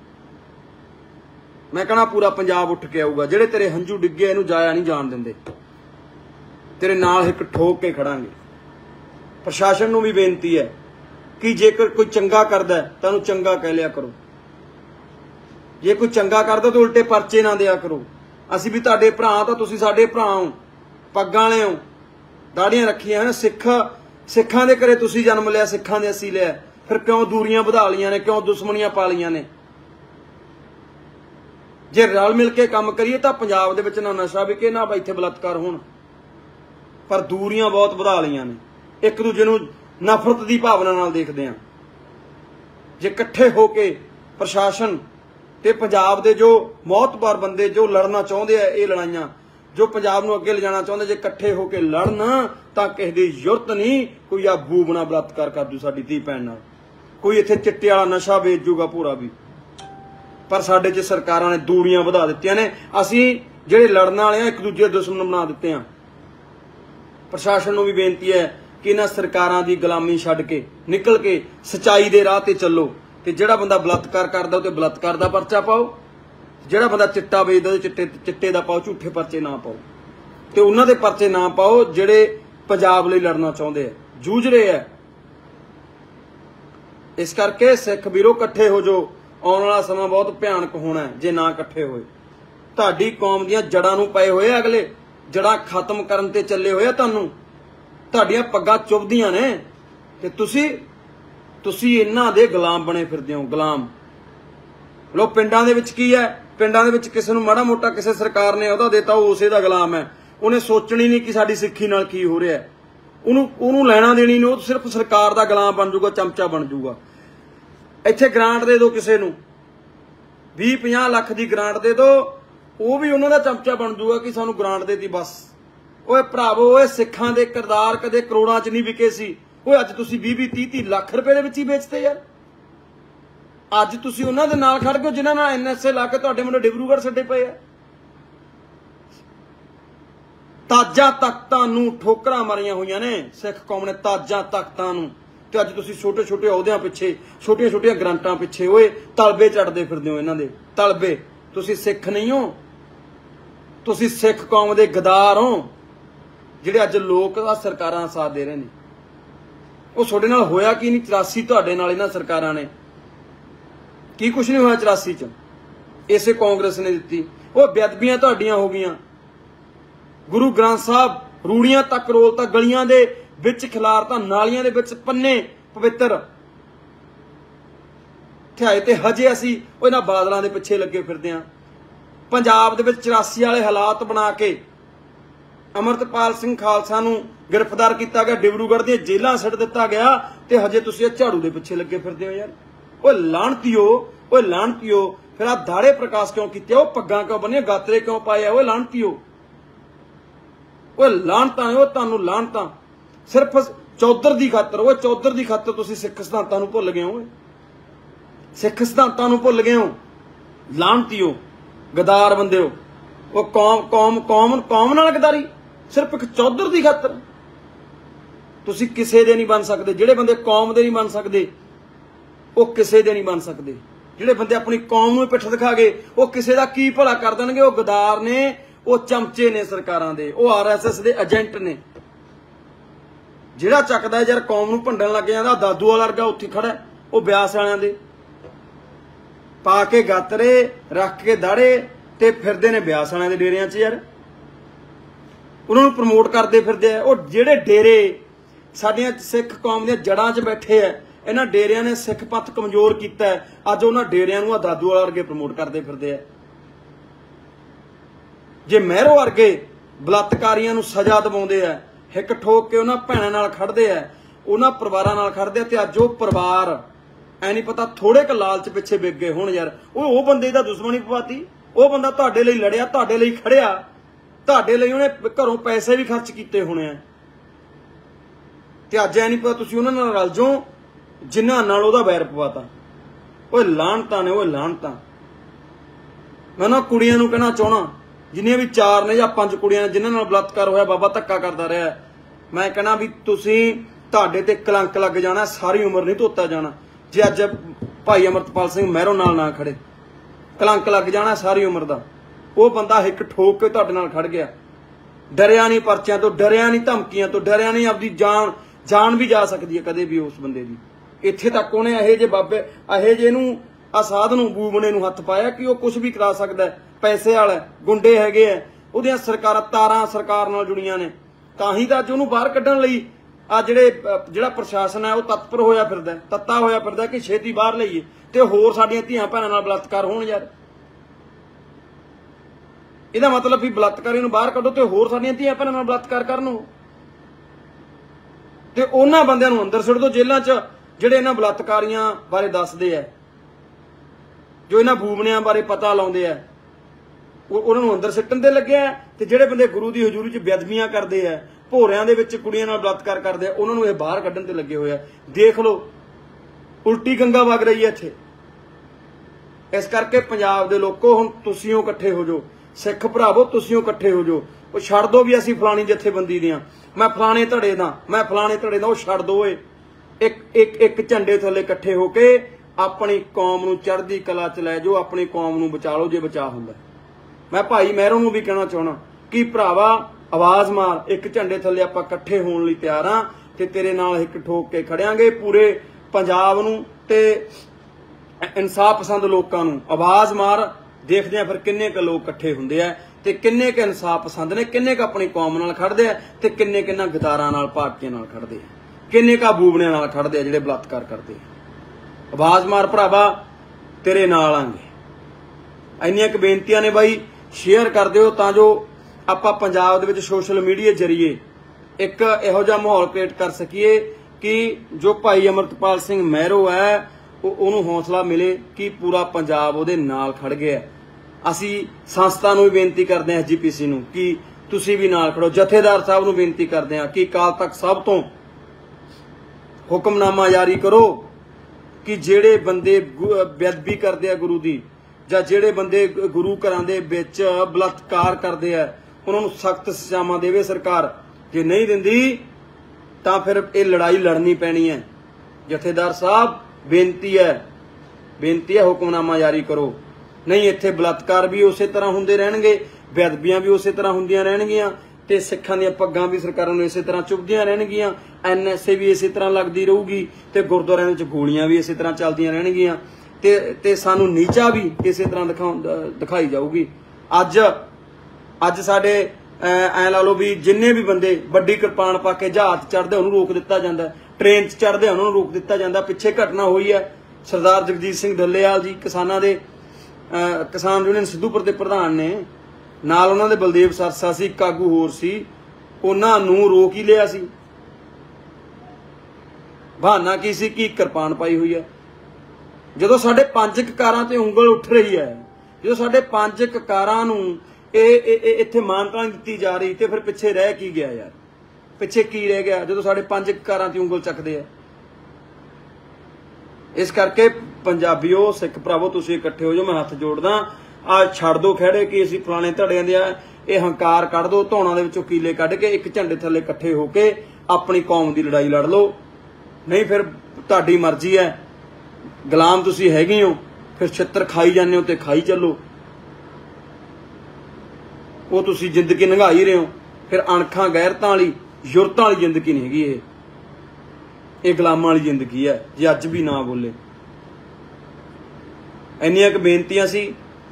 मैं कहना पूरा पंजाब उठ के आऊगा। जिहड़े तेरे हंझू डिगे इनू जाया नहीं जान देंदे, तेरे नाल हिक ठोक के खड़ांगे। प्रशासन नूं भी बेनती है कि जेकर कोई चंगा करदा है तां उहनूं चंगा कह लिया करो, जे कोई चंगा करदा तो उल्टे परचे ना दिया करो। असीं भी तुहाडे भरा तां तुसीं साडे भरा हो, पग्गां वाले हो, दाड़ियां रखियां हैं। सिख सिखां दे घरे तुसीं जन्म लिया, सिखां दे असीं लिया, फिर क्यों दूरियां वधा लियां ने, क्यों दुश्मनियां पा लियां ने। जे रल मिल के काम करिए तो पंजाब दे विच ना नशा विके, ना इत्थे बलात्कार होण। पर दूरियां बहुत वधा लियां ने, एक दूजे नूं नफरत की भावना नाल देखदे आ। जे इकट्ठे हो के प्रशासन ते पंजाब दे जो मौतबार बंदे जो लड़ना चाहुंदे आ, ये लड़ाइयां जो पंजाब नूं अगे ले जाना चाहुंदे, जे इकट्ठे हो के लड़न तां किसे दी जरूरत नहीं कोई आ बूबना बलात्कार कर दू साडी धी भैण नाल, कोई इत्थे चिट्टे वाला नशा बेच जूगा पूरा भी। पर साडे च सरकारां ने दूरियां वधा दित्तियां ने। असीं जिहड़े लड़न वाले आ एक दूजे दुश्मन बना दित्ते आ। प्रशासन नूं भी बेनती है कि इन्हां सरकारां दी गुलामी छड्ड के निकल के सच्चाई दे राह ते चलो। ते जिहड़ा बंदा बलात्कार करदा उते बलात्कार दा परचा पाओ, जिहड़ा बंदा चिट्टा बेचदा उते चिट्टे चिट्टे दा पाओ, झूठे परचे ना पाओ। ते उन्हां दे परचे ना पाओ जिहड़े पंजाब लई लड़ना चाहुंदे आ, जूझ रहे आ। इस करके सिख वीरो इकट्ठे हो जाओ, आने वाला समा बहुत भयानक होना है जे ना इकट्ठे होए। तुहाडी कौम दीयां जड़ां नूं पए होए, अगले जड़ां खत्म करन ते चले होए। तुहानूं तुहाडीआं पग्गां चुभदियां ने ते तुसीं ਤੁਸੀਂ ਇਹਨਾਂ ਦੇ ਗੁਲਾਮ ਬਣੇ ਫਿਰਦੇ ਹੋ, ਗੁਲਾਮ। ਲੋ ਪਿੰਡਾਂ ਦੇ ਵਿੱਚ ਕੀ ਹੈ, ਪਿੰਡਾਂ ਦੇ ਵਿੱਚ ਕਿਸੇ ਨੂੰ ਮਾੜਾ ਮੋਟਾ ਕਿਸੇ ਸਰਕਾਰ ਨੇ ਉਹਦਾ ਦਿੱਤਾ, ਉਹ ਉਸੇ ਦਾ ਗੁਲਾਮ ਹੈ। ਉਹਨੇ ਸੋਚਣੀ ਨਹੀਂ ਕਿ ਸਾਡੀ ਸਿੱਖੀ ਨਾਲ ਕੀ ਹੋ ਰਿਹਾ, ਉਹਨੂੰ ਉਹਨੂੰ ਲੈਣਾ ਦੇਣੀ ਨਹੀਂ, ਉਹ ਸਿਰਫ ਸਰਕਾਰ ਦਾ ਗੁਲਾਮ ਬਣ ਜਾਊਗਾ, ਚਮਚਾ ਬਣ ਜਾਊਗਾ। ਇੱਥੇ ਗ੍ਰਾਂਟ ਦੇ ਦਿਓ ਕਿਸੇ ਨੂੰ, ਵੀਹ ਪੰਜਾਹ ਲੱਖ ਦੀ ਗ੍ਰਾਂਟ ਦੇ ਦਿਓ, ਉਹ ਵੀ ਉਹਨਾਂ ਦਾ ਚਮਚਾ ਬਣ ਜਾਊਗਾ ਕਿ ਸਾਨੂੰ ਗ੍ਰਾਂਟ ਦੇਤੀ ਬਸ। ਓਏ ਭਰਾਵੋ, ਓਏ ਸਿੱਖਾਂ ਦੇ ਕਿਰਦਾਰ ਕਦੇ ਕਰੋੜਾਂ 'ਚ ਨਹੀਂ ਵਿਕੇ ਸੀ। ਓਏ ਅੱਜ ਤੁਸੀਂ ਵੀਹ ਵੀਹ ਤੀਹ ਤੀਹ ਲੱਖ ਰੁਪਏ ਦੇ ਵਿੱਚ ਹੀ ਵੇਚਦੇ ਯਾਰ। ਅੱਜ ਤੁਸੀਂ ਉਹਨਾਂ ਦੇ ਨਾਲ ਖੜ ਗਏ ਜਿਨ੍ਹਾਂ ਨਾਲ ਐਨ ਐਸ ਏ ਲਾ ਕੇ ਤੁਹਾਡੇ ਮੁੰਡੇ ਡਿਬਰੂਗੜ੍ਹ ਛੱਡੇ ਪਏ ਆ। ਤਾਜਾਂ ਤਖਤਾਂ ਨੂੰ ਠੋਕਰਾਂ ਮਾਰੀਆਂ ਹੋਈਆਂ ਨੇ ਸਿੱਖ ਕੌਮ ਨੇ, ਤਾਜਾਂ ਤਖਤਾਂ ਨੂੰ। ਤੇ ਅੱਜ ਤੁਸੀਂ ਛੋਟੇ ਛੋਟੇ ਅਹੁਦਿਆਂ ਪਿੱਛੇ, ਛੋਟੀਆਂ ਛੋਟੀਆਂ ਗ੍ਰਾਂਟਾਂ ਪਿੱਛੇ ਓਏ ਤਲਬੇ ਚੜਦੇ ਫਿਰਦੇ ਹੋ, ਇਹਨਾਂ ਦੇ ਤਲਬੇ। ਤੁਸੀਂ ਸਿੱਖ ਨਹੀਂ ਹੋ, ਤੁਸੀਂ ਸਿੱਖ ਕੌਮ ਦੇ ਗਦਾਰ ਹੋ ਜਿਹੜੇ ਅੱਜ ਲੋਕ ਆ ਸਰਕਾਰਾਂ ਦਾ ਸਾਥ ਦੇ ਰਹੇ ਨੇ। ਉਹ ਤੁਹਾਡੇ ਨਾਲ ਹੋਇਆ ਕੀ ਨਹੀਂ? ਚੁਰਾਸੀ ਤੁਹਾਡੇ ਨਾਲ ਇਹਨਾਂ ਸਰਕਾਰਾਂ ਨੇ ਕੀ ਕੁਛ ਨਹੀਂ ਹੋਇਆ ਚੁਰਾਸੀ 'ਚ, ਇਸੇ ਕਾਂਗਰਸ ਨੇ ਦਿੱਤੀ। ਉਹ ਬੇਅਦਬੀਆਂ ਤੁਹਾਡੀਆਂ ਹੋ ਗਈਆਂ। ਗੁਰੂ ਗ੍ਰੰਥ ਸਾਹਿਬ ਰੂੜੀਆਂ ਤੱਕ ਰੋਲਤਾ, ਗਲੀਆਂ ਦੇ ਵਿੱਚ ਖਿਲਾਰਤਾ, ਨਾਲੀਆਂ ਦੇ ਵਿੱਚ ਪੰਨੇ ਪਵਿੱਤਰ ਥਿਆਏ, ਤੇ ਹਜੇ ਅਸੀਂ ਉਹ ਇਹਨਾਂ ਬਾਦਲਾਂ ਦੇ ਪਿੱਛੇ ਲੱਗੇ ਫਿਰਦੇ ਹਾਂ। ਪੰਜਾਬ ਦੇ ਵਿੱਚ ਚੁਰਾਸੀ ਵਾਲੇ ਹਾਲਾਤ ਬਣਾ ਕੇ ਅਮਰਤਪਾਲ ਸਿੰਘ ਖਾਲਸਾ ਨੂੰ ਗ੍ਰਿਫਤਾਰ ਕੀਤਾ ਗਿਆ, ਡਿਬਰੂਗੜ੍ਹ ਦੀਆਂ ਜੇਲ੍ਹਾਂ ਸਿੱਟ ਦਿੱਤਾ ਗਿਆ, ਤੇ ਹਜੇ ਤੁਸੀਂ ਇਹ ਝਾੜੂ ਦੇ ਪਿੱਛੇ ਲੱਗੇ ਫਿਰਦੇ ਹੋ ਯਾਰ। ਓਏ ਲਾਹਣਤੀਓ, ਓਏ ਲਾਹਣਤੀਓ, ਫਿਰ ਆ ਦਾੜੇ ਪ੍ਰਕਾਸ਼ ਕਿਉਂ ਕੀਤੇ? ਉਹ ਪੱਗਾਂ ਕਿਉਂ ਬੰਨੀਆਂ, ਗਾਤਰੇ ਕਿਉਂ ਪਾਏ ਆ? ਓਏ ਲਾਹਣਤੀਓ, ਓਏ ਲਾਹਣਤਾਂ, ਉਹ ਤੁਹਾਨੂੰ ਲਾਹਣਤਾਂ ਸਿਰਫ ਚੌਧਰ ਦੀ ਖਾਤਰ। ਓਏ ਚੌਧਰ ਦੀ ਖਾਤਰ ਤੁਸੀਂ ਸਿੱਖ ਸਿਧਾਂਤਾਂ ਨੂੰ ਭੁੱਲ ਗਏ ਹੋ, ਸਿੱਖ ਸਿਧਾਂਤਾਂ ਨੂੰ ਭੁੱਲ ਗਏ ਹੋ। ਲਾਹਣਤੀਓ, ਗਦਾਰ ਬੰਦੇ ਹੋ। ਉਹ ਕੌਮ ਕੌਮ ਕੌਮ ਕੌਮ ਨਾਲ ਗਦਾਰੀ ਸਿਰਫ ਇੱਕ ਚੌਧਰ ਦੀ ਖਾਤਰ। ਤੁਸੀਂ ਕਿਸੇ ਦੇ ਨਹੀਂ ਬਣ ਸਕਦੇ। ਜਿਹੜੇ ਬੰਦੇ ਕੌਮ ਦੇ ਨਹੀਂ ਬਣ ਸਕਦੇ ਉਹ ਕਿਸੇ ਦੇ ਨਹੀਂ ਬਣ ਸਕਦੇ। ਜਿਹੜੇ ਬੰਦੇ ਆਪਣੀ ਕੌਮ ਨੂੰ ਪਿੱਠ ਦਿਖਾ ਗਏ ਉਹ ਕਿਸੇ ਦਾ ਕੀ ਭਲਾ ਕਰ ਦੇਣਗੇ। ਉਹ ਗਦਾਰ ਨੇ, ਉਹ ਚਮਚੇ ਨੇ ਸਰਕਾਰਾਂ ਦੇ, ਉਹ ਆਰ ਐਸ ਐਸ ਦੇ ਏਜੰਟ ਨੇ। ਜਿਹੜਾ ਚੱਕਦਾ ਯਾਰ ਕੌਮ ਨੂੰ ਭੰਡਣ ਲੱਗ ਜਾਂਦਾ, ਦਾਦੂ ਵਾਲਾ ਵਰਗਾ ਉੱਥੇ ਖੜਾ, ਉਹ ਬਿਆਸ ਵਾਲਿਆਂ ਦੇ ਪਾ ਕੇ ਗਾਤਰੇ ਰੱਖ ਕੇ ਦਾੜੇ ਤੇ ਫਿਰਦੇ ਨੇ ਬਿਆਸ ਵਾਲਿਆਂ ਦੇ ਡੇਰਿਆਂ 'ਚ ਯਾਰ। ਉਹਨਾਂ ਨੂੰ ਪ੍ਰਮੋਟ ਕਰਦੇ ਫਿਰਦੇ ਆ। ਉਹ ਜਿਹੜੇ ਡੇਰੇ ਸਾਡੀਆਂ ਸਿੱਖ ਕੌਮ ਦੀਆਂ ਜੜ੍ਹਾਂ 'ਚ ਬੈਠੇ ਆ, ਇਹਨਾਂ ਡੇਰਿਆਂ ਨੇ ਸਿੱਖ ਪੰਥ ਕਮਜ਼ੋਰ ਕੀਤਾ। ਅੱਜ ਉਹਨਾਂ ਡੇਰਿਆਂ ਨੂੰ ਆ ਦਾਦੂ ਵਾਲਾ ਵਰਗੇ ਪ੍ਰਮੋਟ ਕਰਦੇ ਫਿਰਦੇ ਆ। ਜੇ ਮਹਿਰੋ ਵਰਗੇ ਬਲਾਤਕਾਰੀਆਂ ਨੂੰ ਸਜ਼ਾ ਦਿਵਾਉਂਦੇ ਆ, ਹਿੱਕ ਠੋਕ ਕੇ ਉਹਨਾਂ ਭੈਣਾਂ ਨਾਲ ਖੜਦੇ ਆ, ਉਹਨਾਂ ਪਰਿਵਾਰਾਂ ਨਾਲ ਖੜਦੇ ਆ, ਤੇ ਅੱਜ ਉਹ ਪਰਿਵਾਰ ਐ ਨਹੀਂ ਪਤਾ ਥੋੜੇ ਕ ਲਾਲਚ ਪਿੱਛੇ ਵਿਕ ਗਏ ਹੁਣ ਯਾਰ। ਉਹ ਉਹ ਬੰਦੇ ਦਾ ਦੁਸ਼ਮਣੀ ਪਵਾਤੀ। ਉਹ ਬੰਦਾ ਤੁਹਾਡੇ ਲਈ ਲੜਿਆ, ਤੁਹਾਡੇ ਲਈ ਖੜਿਆ, ਤੁਹਾਡੇ ਲਈ ਉਹਨੇ ਘਰੋਂ ਪੈਸੇ ਵੀ ਖਰਚ ਕੀਤੇ ਹੋਣੇ ਆ, ਤੇ ਅੱਜ ਐ ਨਹੀਂ ਪਤਾ ਤੁਸੀਂ ਉਹਨਾਂ ਨਾਲ ਰਲ ਜਾਓ ਜਿਨ੍ਹਾਂ ਨਾਲ ਉਹਦਾ ਵੈਰ ਪਵਾਤਾ। ਓਏ ਲਾਹਣਤਾਂ ਨੇ, ਓਏ ਲਾਹਣਤਾਂ। ਮੈਂ ਨਾ ਕੁੜੀਆਂ ਨੂੰ ਕਹਿਣਾ ਚਾਹਣਾ, ਜਿੰਨੀਆਂ ਵੀ ਚਾਰ ਨੇ ਜਾਂ ਪੰਜ ਕੁੜੀਆਂ ਨੇ ਜਿਨ੍ਹਾਂ ਨਾਲ ਬਲਾਤਕਾਰ ਹੋਇਆ, ਬਾਬਾ ਧੱਕਾ ਕਰਦਾ ਰਿਹਾ, ਮੈਂ ਕਹਿਣਾ ਵੀ ਤੁਸੀਂ, ਤੁਹਾਡੇ ਤੇ ਕਲੰਕ ਲੱਗ ਜਾਣਾ, ਸਾਰੀ ਉਮਰ ਨਹੀਂ ਧੋਤਾ ਜਾਣਾ। ਜੇ ਅੱਜ ਭਾਈ ਅਮਰਤਪਾਲ ਸਿੰਘ ਮਹਿਰੋਂ ਨਾਲ ਨਾ ਖੜੇ, ਕਲੰਕ ਲੱਗ ਜਾਣਾ ਸਾਰੀ ਉਮਰ ਦਾ। ਉਹ ਬੰਦਾ ਹਿੱਕ ਠੋਕ ਕੇ ਤੁਹਾਡੇ ਨਾਲ ਖੜ ਗਿਆ, ਡਰਿਆ ਨਹੀਂ ਪਰਚਿਆਂ ਤੋਂ, ਡਰਿਆ ਨਹੀਂ ਧਮਕੀਆਂ ਤੋਂ, ਡਰਿਆ ਨਹੀਂ। ਆਪਦੀ ਜਾਨ ਜਾਨ ਵੀ ਜਾ ਸਕਦੀ ਹੈ ਕਦੇ ਵੀ ਉਸ ਬੰਦੇ ਦੀ। ਇੱਥੇ ਤੱਕ ਉਹਨੇ ਇਹੋ ਜਿਹੇ ਬਾਬੇ, ਇਹੋ ਜਿਹੇ ਨੂੰ ਆਸਾਦ ਨੂੰ, ਬੂਬਣੇ ਨੂੰ ਹੱਥ ਪਾਇਆ ਕਿ ਉਹ ਕੁਝ ਵੀ ਕਰਾ ਸਕਦਾ। ਪੈਸੇ ਵਾਲਾ, ਗੁੰਡੇ ਹੈਗੇ ਆ, ਉਹਦੀਆਂ ਸਰਕਾਰਾਂ, ਤਾਰਾਂ ਸਰਕਾਰ ਨਾਲ ਜੁੜੀਆਂ ਨੇ। ਤਾਂ ਹੀ ਤਾਂ ਅੱਜ ਉਹਨੂੰ ਬਾਹਰ ਕੱਢਣ ਲਈ ਆ ਜਿਹੜੇ ਜਿਹੜਾ ਪ੍ਰਸ਼ਾਸਨ ਹੈ ਉਹ ਤਤਪਰ ਹੋਇਆ ਫਿਰਦਾ, ਤੱਤਾ ਹੋਇਆ ਫਿਰਦਾ ਕਿ ਛੇਤੀ ਬਾਹਰ ਲਈਏ ਤੇ ਹੋਰ ਸਾਡੀਆਂ ਧੀਆਂ ਭੈਣਾਂ ਨਾਲ ਬਲਾਤਕਾਰ ਹੋਣ ਯਾਰ। ਇਹਦਾ ਮਤਲਬ ਵੀ ਬਲਾਤਕਾਰੀ ਨੂੰ ਬਾਹਰ ਕੱਢੋ ਤੇ ਹੋਰ ਸਾਡੀਆਂ ਧੀਆਂ ਭੈਣਾਂ ਨਾਲ ਬਲਾਤਕਾਰ ਕਰਨ, ਤੇ ਉਹਨਾਂ ਬੰਦਿਆਂ ਨੂੰ ਅੰਦਰ ਸੁੱਟ ਦਿਓ ਜੇਲ੍ਹਾਂ 'ਚ ਜਿਹੜੇ ਇਹਨਾਂ ਬਲਾਤਕਾਰੀਆਂ ਬਾਰੇ ਦੱਸਦੇ ਆ, ਜੋ ਇਹਨਾਂ ਬੂਬਣਿਆਂ ਬਾਰੇ ਪਤਾ ਲਾਉਂਦੇ ਆ, ਉਹਨਾਂ ਨੂੰ ਅੰਦਰ ਸਿੱਟਣ ਤੇ ਲੱਗਿਆ। ਤੇ ਜਿਹੜੇ ਬੰਦੇ ਗੁਰੂ ਦੀ ਹਜ਼ੂਰੀ 'ਚ ਬੇਅਦਬੀਆਂ ਕਰਦੇ ਆ, ਭੋਰਿਆਂ ਦੇ ਵਿੱਚ ਕੁੜੀਆਂ ਨਾਲ ਬਲਾਤਕਾਰ ਕਰਦੇ ਆ, ਉਹਨਾਂ ਨੂੰ ਇਹ ਬਾਹਰ ਕੱਢਣ ਤੇ ਲੱਗੇ ਹੋਏ ਆ। ਦੇਖ ਲਓ ਉਲਟੀ ਗੰਗਾ ਵਗ ਰਹੀ ਹੈ ਇੱਥੇ। ਇਸ ਕਰਕੇ ਪੰਜਾਬ ਦੇ ਲੋਕੋ, ਹੁਣ ਤੁਸੀਂ ਉਹ ਇਕੱਠੇ ਹੋ ਜਾਓ, ਸਿੱਖ ਭਰਾਵੋ ਤੁਸੀਂ ਉਹ ਇਕੱਠੇ ਹੋ ਜਾਓ। ਉਹ ਛੱਡ ਦੋ ਵੀ ਅਸੀਂ ਫਲਾਣੀ ਜਥੇਬੰਦੀ ਦੀਆਂ, ਮੈਂ ਫਲਾਣੇ ਧੜੇ ਦਾ, ਮੈਂ ਫਲਾਣੇ ਧੜੇ ਦਾ, ਉਹ ਛੱਡ ਦੋ। ਏ ਇੱਕ ਇੱਕ ਇੱਕ ਝੰਡੇ ਥੱਲੇ ਇਕੱਠੇ ਹੋ ਕੇ ਆਪਣੀ ਕੌਮ ਨੂੰ ਚੜ੍ਹਦੀ ਕਲਾ 'ਚ ਲੈ ਜਾਓ, ਆਪਣੀ ਕੌਮ ਨੂੰ ਬਚਾ ਲਓ ਜੇ ਬਚਾ ਹੁੰਦਾ। ਮੈਂ ਭਾਈ ਮਹਿਰੋਂ ਨੂੰ ਵੀ ਕਹਿਣਾ ਚਾਹਣਾ ਕਿ ਭਰਾਵਾ ਆਵਾਜ਼ ਮਾਰ, ਇੱਕ ਝੰਡੇ ਥੱਲੇ ਆਪਾਂ ਇਕੱਠੇ ਹੋਣ ਲਈ ਤਿਆਰ ਹਾਂ, ਤੇ ਤੇਰੇ ਨਾਲ ਇੱਕ ਠੋਕ ਕੇ ਖੜਿਆਂਗੇ। ਪੂਰੇ ਪੰਜਾਬ ਨੂੰ ਤੇ ਇਨਸਾਫ ਪਸੰਦ ਲੋਕਾਂ ਨੂੰ ਆਵਾਜ਼ ਮਾਰ। ਦੇਖਦੇ ਆ ਫਿਰ ਕਿੰਨੇ ਕੁ ਲੋਕ ਇਕੱਠੇ ਹੁੰਦੇ ਆ, ਤੇ ਕਿੰਨੇ ਕੁ ਇਨਸਾਫ ਪਸੰਦ ਨੇ, ਕਿੰਨੇ ਕੁ ਆਪਣੀ ਕੌਮ ਨਾਲ ਖੜਦੇ ਆ, ਤੇ ਕਿੰਨੇ ਕਿੰਨਾ ਗਦਾਰਾਂ ਨਾਲ, ਪਾਰਟੀਆਂ ਨਾਲ ਖੜਦੇ ਆ। ਕਿੰਨੇ ਕਾ ਬੂਬਣਿਆਂ ਨਾਲ ਖੜਦੇ ਆ ਜਿਹੜੇ ਬਲਾਤਕਾਰ ਕਰਦੇ ਆ। ਆਵਾਜ਼ ਮਾਰ ਭਰਾਵਾ, ਤੇਰੇ ਨਾਲ ਆਂਗੇ। ਇੰਨੀਆਂ ਕੁ ਬੇਨਤੀਆਂ ਨੇ ਬਾਈ, ਸ਼ੇਅਰ ਕਰ ਦਿਓ ਤਾਂ ਜੋ ਆਪਾਂ ਪੰਜਾਬ ਦੇ ਵਿੱਚ ਸੋਸ਼ਲ ਮੀਡੀਆ ਜਰੀਏ ਇੱਕ ਇਹੋ ਜਿਹਾ ਮਾਹੌਲ ਕ੍ਰੀਏਟ ਕਰ ਸਕੀਏ ਕਿ ਜੋ ਭਾਈ ਅਮਰਤਪਾਲ ਸਿੰਘ ਮਹਿਰੋ ਹੈ ਉਹਨੂੰ ਹੌਸਲਾ ਮਿਲੇ ਕਿ ਪੂਰਾ ਪੰਜਾਬ ਉਹਦੇ ਨਾਲ ਖੜ ਗਿਆ। ਅਸੀਂ ਸੰਸਥਾ ਨੂੰ ਵੀ ਬੇਨਤੀ ਕਰਦੇ ਹਾਂ, ਐਸ ਜੀ ਪੀ ਸੀ ਨੂੰ, ਕਿ ਤੁਸੀਂ ਵੀ ਨਾਲ ਖੜੋ। ਜਥੇਦਾਰ ਸਾਹਿਬ ਨੂੰ ਬੇਨਤੀ ਕਰਦੇ ਹਾਂ ਕਿ ਅਕਾਲ ਤਖਤ ਸਾਹਿਬ ਤੋਂ ਹੁਕਮਨਾਮਾ ਜਾਰੀ ਕਰੋ ਕਿ ਜਿਹੜੇ ਬੰਦੇ ਬੇਅਦਬੀ ਕਰਦੇ ਆ ਗੁਰੂ ਦੀ, ਜਾਂ ਜਿਹੜੇ ਬੰਦੇ ਗੁਰੂ ਘਰਾਂ ਦੇ ਵਿੱਚ ਬਲਾਤਕਾਰ ਕਰਦੇ ਆ, ਉਹਨਾਂ ਨੂੰ ਸਖਤ ਸਜ਼ਾਵਾਂ ਦੇਵੇ ਸਰਕਾਰ। ਜੇ ਨਹੀਂ ਦਿੰਦੀ ਤਾਂ ਫਿਰ ਇਹ ਲੜਾਈ ਲੜਨੀ ਪੈਣੀ ਹੈ। ਜਥੇਦਾਰ ਸਾਹਿਬ ਬੇਨਤੀ ਹੈ, ਬੇਨਤੀ ਹੈ ਹੁਕਮਨਾਮਾ ਜਾਰੀ ਕਰੋ। ਨਹੀਂ ਇੱਥੇ ਬਲਾਤਕਾਰ ਵੀ ਉਸੇ ਤਰ੍ਹਾਂ ਹੁੰਦੇ ਰਹਿਣਗੇ, ਬੇਅਦਬੀਆਂ ਵੀ ਉਸੇ ਤਰ੍ਹਾਂ ਹੁੰਦੀਆਂ ਰਹਿਣਗੀਆਂ, ਤੇ ਸਿੱਖਾਂ ਦੀਆਂ ਪੱਗਾਂ ਵੀ ਸਰਕਾਰਾਂ ਨੂੰ ਇਸੇ ਤਰ੍ਹਾਂ ਚੁੱਭਦੀਆਂ ਰਹਿਣਗੀਆਂ, ਐਨ ਐਸ ਏ ਵੀ ਇਸੇ ਤਰ੍ਹਾਂ ਲੱਗਦੀ ਰਹੂਗੀ, ਤੇ ਗੁਰਦੁਆਰਿਆਂ ਵਿੱਚ ਗੋਲੀਆਂ ਵੀ ਇਸੇ ਤਰ੍ਹਾਂ ਚੱਲਦੀਆਂ ਰਹਿਣਗੀਆਂ, ਤੇ ਤੇ ਸਾਨੂੰ ਨੀਚਾ ਵੀ ਇਸੇ ਤਰ੍ਹਾਂ ਦਿਖਾ ਦਿਖਾਈ ਜਾਊਗੀ। ਅੱਜ ਅੱਜ ਸਾਡੇ ਐ ਲਾ ਲਓ ਵੀ ਜਿੰਨੇ ਵੀ ਬੰਦੇ ਵੱਡੀ ਕਿਰਪਾਨ ਪਾ ਕੇ ਜਹਾਜ਼ ਚੜ੍ਹਦੇ ਉਹਨੂੰ ਰੋਕ ਦਿੱਤਾ ਜਾਂਦਾ, ਟ੍ਰੇਨ 'ਚ ਚੜ੍ਹਦੇ ਉਹਨਾਂ ਨੂੰ ਰੋਕ ਦਿੱਤਾ ਜਾਂਦਾ। ਪਿੱਛੇ ਘਟਨਾ ਹੋਈ ਹੈ, ਸਰਦਾਰ ਜਗਜੀਤ ਸਿੰਘ ਢੱਲੇਵਾਲ ਜੀ ਕਿਸਾਨਾਂ ਦੇ ਕਿਸਾਨ ਯੂਨੀਅਨ ਸਿੱਧੂਪੁਰ ਦੇ ਪ੍ਰਧਾਨ ਨੇ, ਨਾਲ ਉਹਨਾਂ ਦੇ ਬਲਦੇਵ ਸਰਸਾ ਸੀ, ਇੱਕ ਆਗੂ ਹੋਰ ਸੀ, ਉਹਨਾਂ ਨੂੰ ਰੋਕ ਹੀ ਲਿਆ ਸੀ। ਬਹਾਨਾ ਕੀ ਸੀ ਕਿ ਕਿਰਪਾਨ ਪਾਈ ਹੋਈ ਹੈ। ਜਦੋਂ ਸਾਡੇ ਪੰਜ ਕਕਾਰਾਂ ਤੇ ਉਂਗਲ ਉੱਠ ਰਹੀ ਹੈ, ਜਦੋਂ ਸਾਡੇ ਪੰਜ ਕਕਾਰਾਂ ਨੂੰ ਇਹ ਇੱਥੇ ਮਾਨਤਾ ਨਹੀਂ ਦਿੱਤੀ ਜਾ ਰਹੀ, ਤੇ ਫਿਰ ਪਿੱਛੇ ਰਹਿ ਕੀ ਗਿਆ ਯਾਰ? ਪਿੱਛੇ ਕੀ ਰਹਿ ਗਿਆ ਜਦੋਂ ਸਾਡੇ ਪੰਜ ਕਕਾਰਾਂ ਤੇ ਉਂਗਲ ਚੱਕਦੇ ਆ? ਇਸ ਕਰਕੇ ਪੰਜਾਬੀਓ, ਸਿੱਖ ਭਰਾਵੋ, ਤੁਸੀਂ ਇਕੱਠੇ ਹੋ ਜਾਓ। ਮੈਂ ਹੱਥ ਜੋੜਦਾ, ਆ ਛੱਡ ਦੋ ਖਹਿੜੇ ਕਿ ਅਸੀਂ ਫਲਾਣੇ ਧੜਿਆਂ ਦੇ ਆ, ਇਹ ਹੰਕਾਰ ਕੱਢ ਦੋ, ਧੌਣਾ ਦੇ ਵਿੱਚੋਂ ਕੀਲੇ ਕੱਢ ਕੇ ਇੱਕ ਝੰਡੇ ਥੱਲੇ ਇਕੱਠੇ ਹੋ ਕੇ ਆਪਣੀ ਕੌਮ ਦੀ ਲੜਾਈ ਲੜ ਲਓ। ਨਹੀਂ ਫਿਰ ਤੁਹਾਡੀ ਮਰਜ਼ੀ ਹੈ, ਗੁਲਾਮ ਤੁਸੀਂ ਹੈਗੇ ਹੋ, ਫਿਰ ਛਿੱਤਰ ਖਾਈ ਜਾਂਦੇ ਹੋ ਤੇ ਖਾਈ ਚੱਲੋ। ਉਹ ਤੁਸੀਂ ਜ਼ਿੰਦਗੀ ਲੰਘਾਈ ਰਹੇ ਹੋ, ਫਿਰ ਅਣਖਾਂ ਗੈਰਤਾਂ ਵਾਲੀ ਯੁਰਤਾਂ ਵਾਲੀ ਜ਼ਿੰਦਗੀ ਨਹੀਂ ਹੈਗੀ ਇਹ, ਇਹ ਗੁਲਾਮਾਂ ਵਾਲੀ ਜ਼ਿੰਦਗੀ ਹੈ ਜੇ ਅੱਜ ਵੀ ਨਾ ਬੋਲੇ। ਇੰਨੀਆਂ ਕੁ ਬੇਨਤੀਆਂ ਸੀ,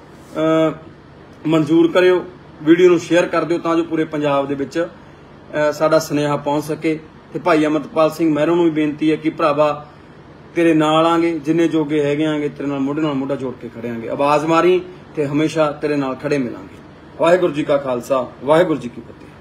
ਮਨਜ਼ੂਰ ਕਰਿਓ, ਵੀਡੀਓ ਨੂੰ ਸ਼ੇਅਰ ਕਰ ਦਿਓ ਤਾਂ ਜੋ ਪੂਰੇ ਪੰਜਾਬ ਦੇ ਵਿੱਚ ਸਾਡਾ ਸੁਨੇਹਾ ਪਹੁੰਚ ਸਕੇ। ਤੇ ਭਾਈ ਅਮਰਤਪਾਲ ਸਿੰਘ ਮਹਿਰੋ ਨੂੰ ਵੀ ਬੇਨਤੀ ਹੈ ਕਿ ਭਰਾਵਾ ਤੇਰੇ ਨਾਲ ਆਂਗੇ, ਜਿੰਨੇ ਜੋਗੇ ਹੈਗੇ ਆਂਗੇ ਤੇਰੇ ਨਾਲ ਮੋਢੇ ਨਾਲ ਮੋਢਾ ਜੋੜ ਕੇ ਖੜਿਆਂਗੇ। ਆਵਾਜ਼ ਮਾਰੀ ਤੇ ਹਮੇਸ਼ਾ ਤੇਰੇ ਨਾਲ ਖੜੇ ਮਿਲਾਂਗੇ। ਵਾਹਿਗੁਰੂ ਜੀ ਕਾ ਖਾਲਸਾ, ਵਾਹਿਗੁਰੂ ਜੀ ਕੀ ਫਤਿਹ।